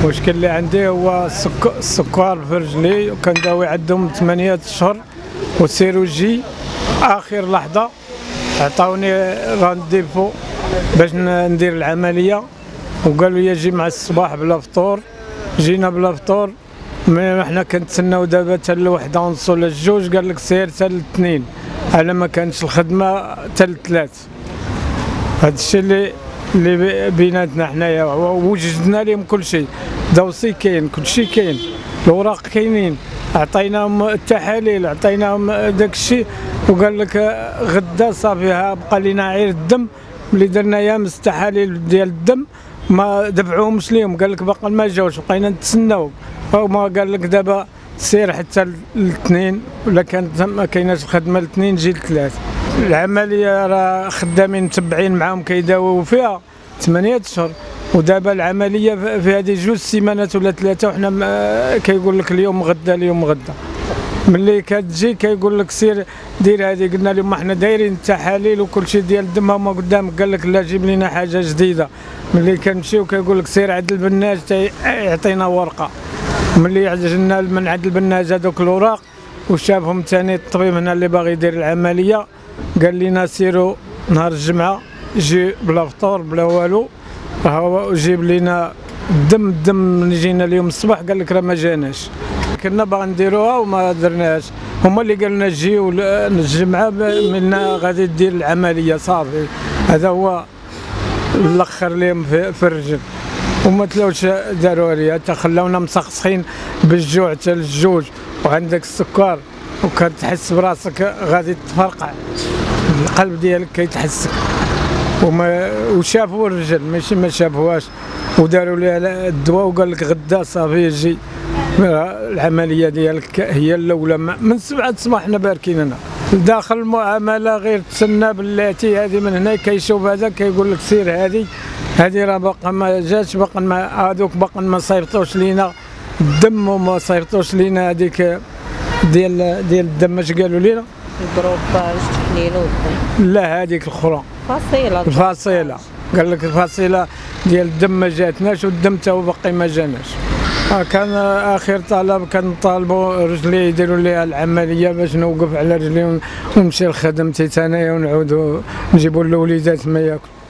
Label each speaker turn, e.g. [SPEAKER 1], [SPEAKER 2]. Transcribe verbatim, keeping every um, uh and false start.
[SPEAKER 1] المشكل اللي عندي هو السكر في رجلي، وكنداوي عندهم ثمانية اشهر والسيروجي اخر لحظه عطاوني رانديفو باش ندير العمليه، وقالوا لي جي مع الصباح بلا فطور. جينا بلا فطور، مي حنا كنتسناو دابا حتى لوحده ونص ولا الجوج، قال لك سير حتى الاثنين على ما كانتش الخدمه حتى الثلاث. هذا الشيء اللي اللي بيناتنا حنايا، وجدنا لهم كل شيء، دوسي كاين، كل شيء كاين، الاوراق كاينين، عطيناهم التحاليل، عطيناهم داك الشيء، وقال لك غدا صافي بقى لنا غير الدم اللي درنا يامس التحاليل ديال الدم ما دفعوهمش ليهم، قال لك باقي ما جاوش، بقينا نتسناو. هما قال لك دابا سير حتى الاثنين، ولا كانت ما كايناش الخدمه الاثنين جي الثلاث. العمليه راه خدامين متبعين معاهم كيداويو فيها ثمانية اشهر، ودابا العمليه في هذه جوج سيمانات ولا ثلاثه، وحنا كيقول لك اليوم غدا اليوم غدا. ملي كتجي كيقول لك سير دير هذه، قلنا لهم حنا دايرين التحاليل وكل شيء ديال الدم هما قدامك، قال لك لا جيب لنا حاجه جديده. ملي كنمشيو كيقول لك سير عند البناج يعطينا ورقه، ملي عجزنا من عند البناج هذوك الاوراق وشافهم ثاني الطبيب هنا اللي باغي يدير العمليه، قال لنا سيروا نهار الجمعه جي بلا فطور بلا والو، هو جيب لنا الدم. الدم ملي جينا اليوم الصباح قال لك راه ما جاناش، كنا باغي نديروها وما درناهاش. هما اللي قال لنا جيو الجمعه منا غادي دير العمليه صافي. هذا هو الاخر لهم في, في الرجل، وما تلاوش داروا لي حتى خلاونا مسخسخين بالجوع حتى الجوج، وعندك السكر وكتحس براسك غادي تفرقع، القلب ديالك كيتحسك. وما وشافوا الرجل ماشي ما شافوهاش، وداروا لي الدواء وقال لك غدا صافي جي العمليه ديالك هي الاولى. من سبعة الصباح حنا باركين هنا داخل المعامله، غير تسنى بلاتي هذه من هنا كيشوف هذا كيقول لك سير هذه هذه راه باقا ما جاتش، باقا ما هذوك باقا ما صيفطوش لينا الدم وما صيفطوش لينا هذيك ديال ديال الدم. اش قالوا لينا؟
[SPEAKER 2] الجروباج التحليل والدم.
[SPEAKER 1] لا هذيك الاخرى
[SPEAKER 2] فصيله
[SPEAKER 1] الفصيله، قال لك الفصيله ديال الدم ما جاتناش، والدم تا هو باقي ما جاناش. كان اخر طلب كنطالبوا رجلي يديروا لي العمليه باش نوقف على رجلي ونمشي لخدمتي ثانيه ونعود نجيبوا الوليدات ما ياكل.